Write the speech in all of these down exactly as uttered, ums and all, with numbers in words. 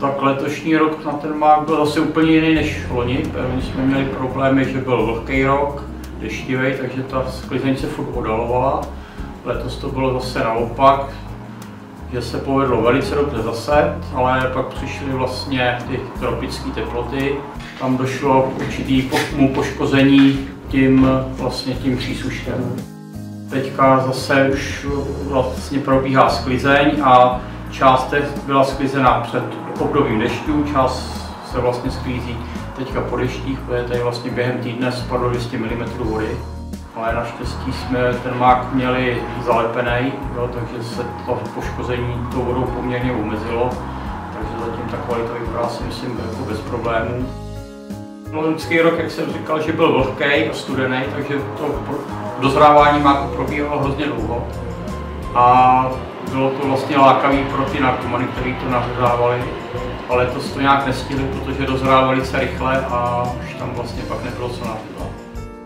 Tak letošní rok na ten mák byl zase úplně jiný než loni. My jsme měli problémy, že byl vlhký rok, deštivý, takže ta sklizeň se furt odalovala. Letos to bylo zase naopak, že se povedlo velice dobře zaset, ale pak přišly vlastně ty tropické teploty. Tam došlo k určitému poškození tím, vlastně tím přísuškem. Teďka zase už vlastně probíhá sklizeň a část byla sklizená před obdobím dešťů, část se vlastně sklízí teďka po deštích, protože tady vlastně během týdne spadlo dvě stě milimetrů vody. Ale naštěstí jsme ten mák měli zalepený, jo, takže se to poškození tou vodou poměrně omezilo. Takže zatím ta kvalita vypadá si myslím jako bez problémů. Loňský rok, jak jsem říkal, že byl vlhký a studený, takže to dozrávání máku probíhalo hrozně dlouho. A bylo to vlastně lákavý pro ty narkomany, kteří to nařezávali. Ale letos to nějak nestihli, protože dozrávali velice rychle a už tam vlastně pak nebylo co nařezat.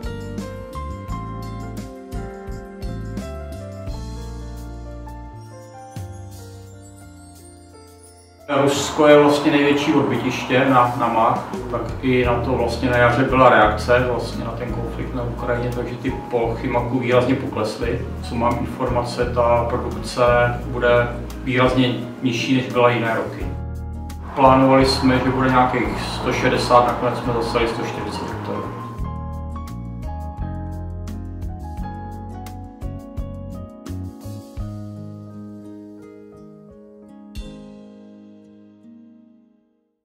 Rusko je vlastně největší odbytiště na, na mák, tak i na to vlastně na jaře byla reakce vlastně na ten konflikt na Ukrajině, takže ty plochy maku výrazně poklesly. Co mám informace, ta produkce bude výrazně nižší, než byla jiné roky. Plánovali jsme, že bude nějakých sto šedesát, nakonec jsme zasali sto čtyřicet.